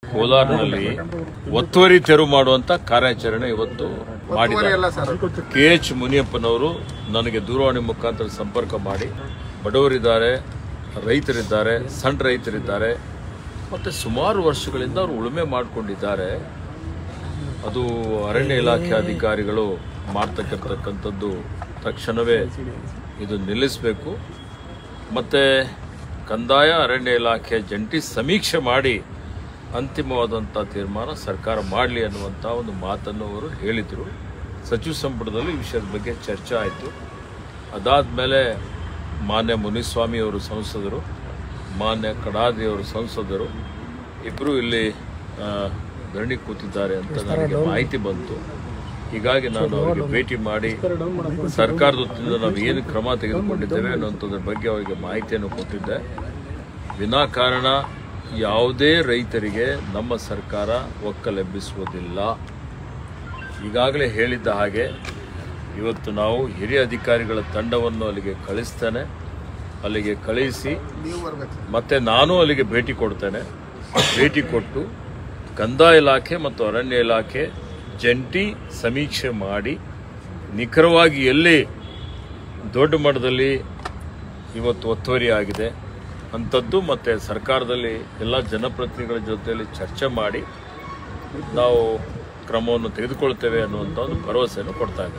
ಕೋಲಾರಿನಲ್ಲಿ ಒತ್ತುವರಿ ತೆರವು ಮಾಡುವಂತ ಕಾರ್ಯಾಚರಣೆ ಇವತ್ತು ಮಾಡಿದ್ದಾರೆ. KH ಮುನಿಯಪ್ಪನವರು ನನಗೆ ದೂರವಾಣಿ ಮುಖಾಂತರ ಸಂಪರ್ಕ ಮಾಡಿ ಬಡವರಿದ್ದಾರೆ, ರೈತರಿದ್ದಾರೆ, ಸಣ್ಣ ರೈತರಿದ್ದಾರೆ, ಮತ್ತು ಸುಮಾರು ವರ್ಷಗಳಿಂದ ಅವರು ಉಳುಮೆ ಮಾಡಿಕೊಂಡಿದ್ದಾರೆ. ಅದು ಅರಣ್ಯ ಇಲಾಖೆ ಅಧಿಕಾರಿಗಳು ಮಾಡ್ತಕ್ಕಂಥದ್ದು ತಕ್ಷಣವೇ ಇದು ನಿಲ್ಲಿಸಬೇಕು. ಮತ್ತು ಕಂದಾಯ ಅರಣ್ಯ ಇಲಾಖೆ ಜಂಟಿ ಸಮೀಕ್ಷೆ ಮಾಡಿ ಅಂತಿಮವಾದಂಥ ತೀರ್ಮಾನ ಸರ್ಕಾರ ಮಾಡಲಿ ಅನ್ನುವಂಥ ಒಂದು ಮಾತನ್ನು ಅವರು ಹೇಳಿದರು. ಸಚಿವ ಸಂಪುಟದಲ್ಲಿ ಈ ವಿಷಯದ ಬಗ್ಗೆ ಚರ್ಚೆ ಆಯಿತು. ಅದಾದಮೇಲೆ ಮಾನ್ಯ ಮುನಿಸ್ವಾಮಿಯವರು ಸಂಸದರು, ಮಾನ್ಯ ಕಡಾದಿಯವರು ಸಂಸದರು ಇಬ್ಬರು ಇಲ್ಲಿ ಧರಣಿ ಕೂತಿದ್ದಾರೆ ಅಂತ ನನಗೆ ಮಾಹಿತಿ ಬಂತು. ಹೀಗಾಗಿ ನಾನು ಅವರಿಗೆ ಭೇಟಿ ಮಾಡಿ ಸರ್ಕಾರದ ಹೊತ್ತಿನಿಂದ ನಾವು ಏನು ಕ್ರಮ ತೆಗೆದುಕೊಂಡಿದ್ದೇವೆ ಅನ್ನುವಂಥದ್ರ ಬಗ್ಗೆ ಅವರಿಗೆ ಮಾಹಿತಿಯನ್ನು ಕೊಟ್ಟಿದ್ದೆ. ವಿನಾಕಾರಣ ಯಾವುದೇ ರೈತರಿಗೆ ನಮ್ಮ ಸರ್ಕಾರ ಒಕ್ಕಲೆಬ್ಬಿಸುವುದಿಲ್ಲ. ಈಗಾಗಲೇ ಹೇಳಿದ್ದ ಹಾಗೆ ಇವತ್ತು ನಾವು ಹಿರಿಯ ಅಧಿಕಾರಿಗಳ ತಂಡವನ್ನು ಅಲ್ಲಿಗೆ ಕಳಿಸ್ತೇನೆ. ಅಲ್ಲಿಗೆ ಕಳಿಸಿ ಮತ್ತೆ ನಾನು ಅಲ್ಲಿಗೆ ಭೇಟಿ ಕೊಡ್ತೇನೆ. ಭೇಟಿ ಕೊಟ್ಟು ಕಂದಾಯ ಇಲಾಖೆ ಮತ್ತು ಅರಣ್ಯ ಇಲಾಖೆ ಜಂಟಿ ಸಮೀಕ್ಷೆ ಮಾಡಿ ನಿಖರವಾಗಿ ಎಲ್ಲಿ ದೊಡ್ಡ ಮಟ್ಟದಲ್ಲಿ ಇವತ್ತು ಒತ್ತುವರಿ ಆಗಿದೆ ಅಂಥದ್ದು ಮತ್ತು ಸರ್ಕಾರದಲ್ಲಿ ಎಲ್ಲ ಜನಪ್ರತಿನಿಧಿಗಳ ಜೊತೆಯಲ್ಲಿ ಚರ್ಚೆ ಮಾಡಿ ನಾವು ಕ್ರಮವನ್ನು ತೆಗೆದುಕೊಳ್ತೇವೆ ಅನ್ನುವಂಥ ಒಂದು ಭರವಸೆಯನ್ನು ಕೊಡ್ತಾ ಇದ್ದೇವೆ.